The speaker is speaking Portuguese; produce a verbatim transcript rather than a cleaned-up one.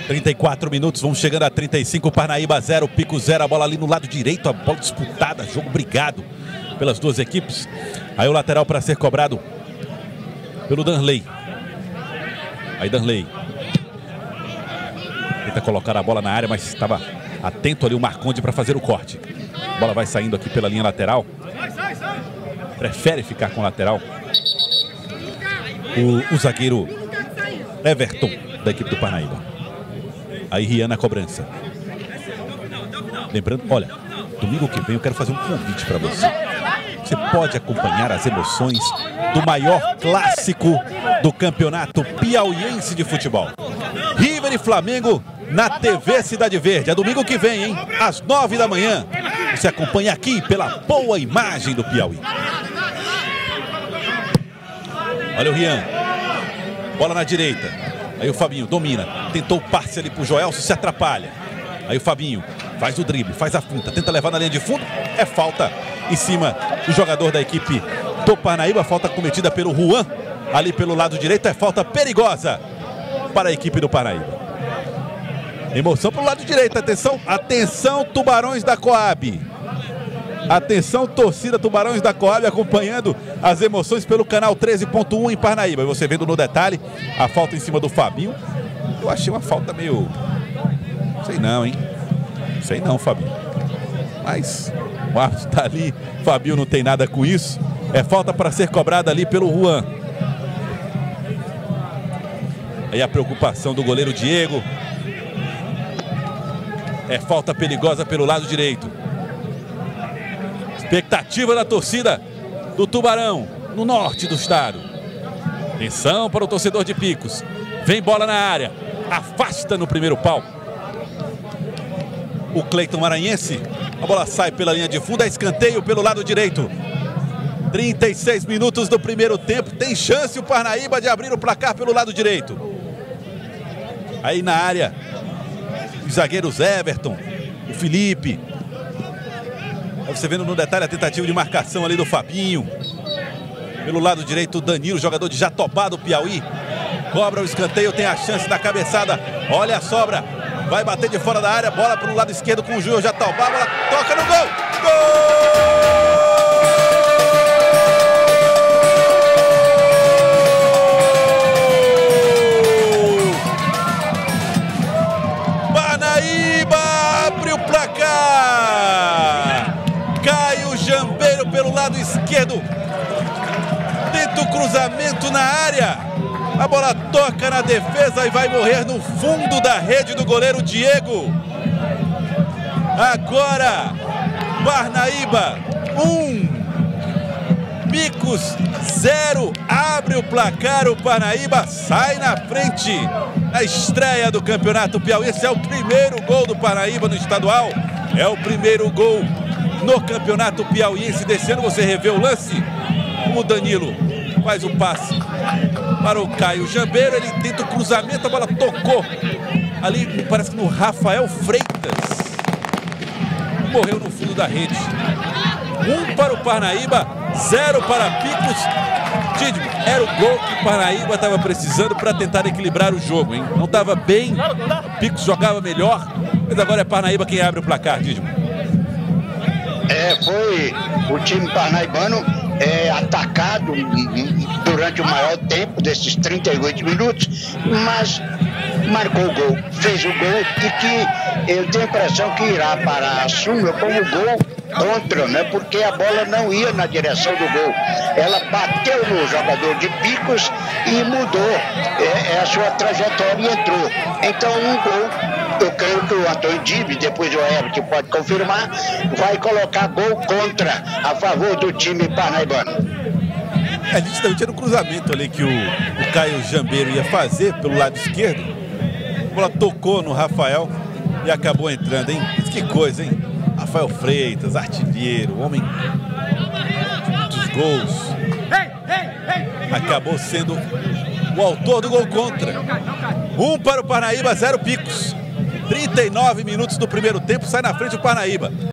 trinta e quatro minutos, vamos chegando a trinta e cinco, Parnaíba zero, Pico zero, a bola ali no lado direito, a bola disputada, jogo brigado pelas duas equipes. Aí o lateral para ser cobrado pelo Danley. Aí Danley tenta colocar a bola na área, mas estava atento ali o Marconde para fazer o corte. A bola vai saindo aqui pela linha lateral. Prefere ficar com o lateral o, o zagueiro Everton da equipe do Parnaíba. Aí Rian na cobrança. Lembrando, olha, domingo que vem eu quero fazer um convite para você. Você pode acompanhar as emoções do maior clássico do campeonato piauiense de futebol. River e Flamengo na T V Cidade Verde. É domingo que vem, hein? Às nove da manhã. Você acompanha aqui pela boa imagem do Piauí. Olha o Rian. Bola na direita. Aí o Fabinho domina. Tentou o passe ali pro Joelson, se atrapalha. Aí o Fabinho faz o drible, faz a finta, tenta levar na linha de fundo. É falta em cima do jogador da equipe do Parnaíba. Falta cometida pelo Juan. Ali pelo lado direito. É falta perigosa para a equipe do Parnaíba. Emoção pelo lado direito. Atenção, atenção, Tubarões da Coab. Atenção, torcida Tubarões da Coab, acompanhando as emoções pelo canal treze ponto um em Parnaíba. E você vendo no detalhe a falta em cima do Fabinho. Eu achei uma falta meio... Sei não, hein? Sei não, Fabinho. Mas o árbitro tá ali. Fabinho não tem nada com isso. É falta para ser cobrada ali pelo Juan. Aí a preocupação do goleiro Diego. É falta perigosa pelo lado direito. Expectativa da torcida do Tubarão no norte do estado. Atenção para o torcedor de Picos. Vem bola na área. Afasta no primeiro pau o Cleiton Maranhense. A bola sai pela linha de fundo. É escanteio pelo lado direito. trinta e seis minutos do primeiro tempo. Tem chance o Parnaíba de abrir o placar pelo lado direito. Aí na área os zagueiros Everton, o Felipe. Aí você vendo no detalhe a tentativa de marcação ali do Fabinho. Pelo lado direito o Danilo, jogador de Jatobá do Piauí. Cobra o escanteio, tem a chance da cabeçada. Olha a sobra. Vai bater de fora da área. Bola para o lado esquerdo com o Júnior Jatobá. Bola toca no gol. Gol! Jambeiro pelo lado esquerdo. Tenta o cruzamento na área. A bola toca na defesa e vai morrer no fundo da rede do goleiro Diego. Agora, Parnaíba um, Picos zero. Abre o placar, o Parnaíba sai na frente. A estreia do Campeonato Piauí. Esse é o primeiro gol do Parnaíba no estadual. É o primeiro gol no Campeonato Piauiense desse ano. Você revê o lance. O Danilo faz o passe para o Caio Jambeiro. Ele tenta o cruzamento, a bola tocou ali, parece que no Rafael Freitas. Morreu no fundo da rede. Um para o Parnaíba, zero para Picos. Didi, era o gol que o Parnaíba estava precisando para tentar equilibrar o jogo, hein? Não estava bem, o Picos jogava melhor, mas agora é Parnaíba quem abre o placar, Didi. É, foi o time parnaibano é, atacado durante o maior tempo desses trinta e oito minutos, mas marcou o gol, fez o gol e que eu tenho a impressão que irá para a súmula como gol contra, né? Porque a bola não ia na direção do gol. Ela bateu no jogador de Picos e mudou é, a sua trajetória e entrou. Então um gol. Eu creio que o Antônio Dib, depois o Everton pode confirmar, vai colocar gol contra, a favor do time parnaibano. É, justamente era o cruzamento ali que o, o Caio Jambeiro ia fazer pelo lado esquerdo. A bola tocou no Rafael e acabou entrando, hein? Que coisa, hein? Rafael Freitas, artilheiro, homem dos gols. Acabou sendo o autor do gol contra. Um para o Parnaíba, zero Picos. trinta e nove minutos do primeiro tempo, sai na frente o Parnaíba.